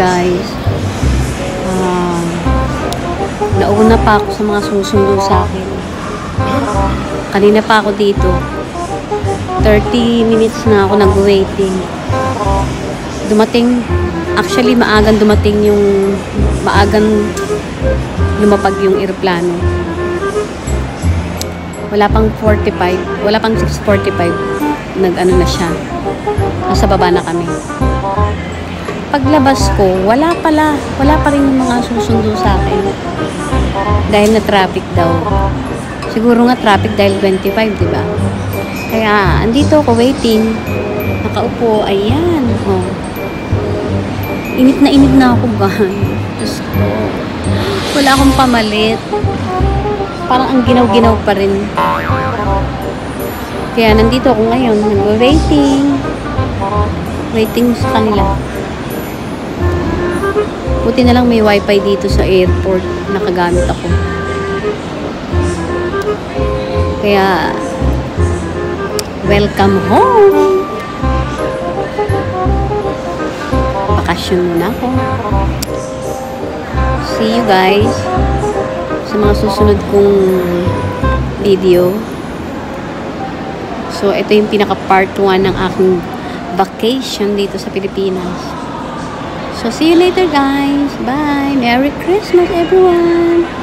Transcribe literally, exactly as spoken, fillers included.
guys. Uh, nauna pa ako sa mga susundo sa akin. Kanina pa ako dito. thirty minutes na ako nag-waiting. Dumating, actually maagang dumating yung, maagang lumapag yung eroplano. Wala pang forty-five, wala pang six forty-five, nag-ano na siya. Nasa baba na kami. Paglabas ko, wala pala, wala pa rin yung mga susundo sa akin. Dahil na traffic daw. Siguro nga traffic dahil twenty-five, di ba? Kaya, andito ako waiting. Nakaupo, ayan. Oh. Init na init na ako, guys. Diyos ko. Wala akong pamalit. Parang ang ginaw-ginaw pa rin. Kaya, nandito ako ngayon. Nag-waiting. Waiting sa kanila. Buti na lang may wifi dito sa airport. Nakagamit ako. Kaya, welcome home! Bakasyon muna ako. See you guys sa mga susunod kong video. So, ito yung pinaka part one ng aking vacation dito sa Pilipinas. So, see you later guys. Bye! Merry Christmas everyone!